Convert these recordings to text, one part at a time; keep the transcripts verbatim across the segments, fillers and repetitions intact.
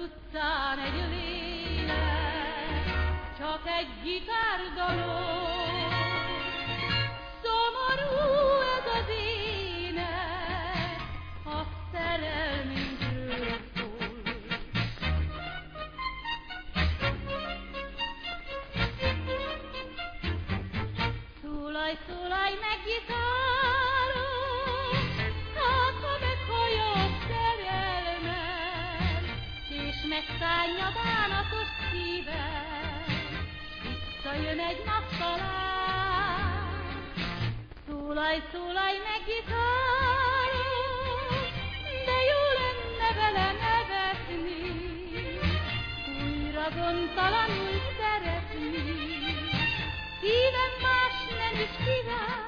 utcán egy lélek, csak egy gitárdalom. Szomorú ez az ének, a szerelmünkről szól. Szólaj, szólaj meg gitárom, hát ha meghallja a szerelmem, és megszállja bánatos szívem, visszajön egy nap talán. Szólaj, szólaj meg gitárom, de jó lenne vele nevetni, újra gondtalanul szeretni, szívem más nem is kíván.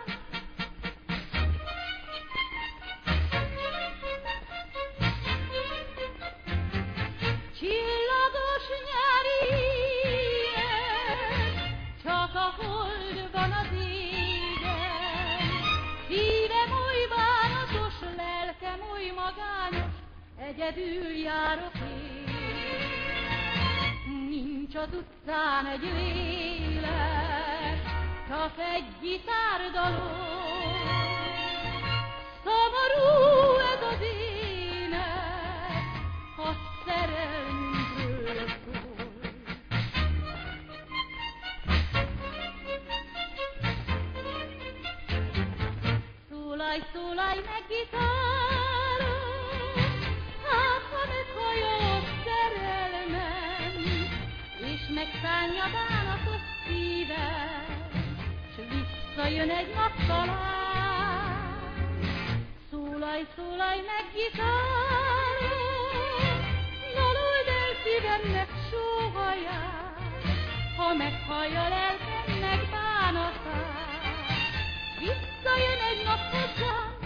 Csillagos nyári éjjel, csak a hold van az égen, szívem oly bánatos, lelkem oly magányos, egyedül járok én. Nincs az utcán egy lélek, csak egy gitárdalom. Szomorú ez az ének, a szerelmünkről szól. Szólaj, szólaj meg gitárom, hát ha meghallja a szerelmem, és megszánja bánatos szívem, s visszajön egy nap talán. Szólaj, szólaj meg gitárom, dalold el szívemnek sóhaját, ha meghallja lelkemnek bánatát, visszajön egy nap hozzám.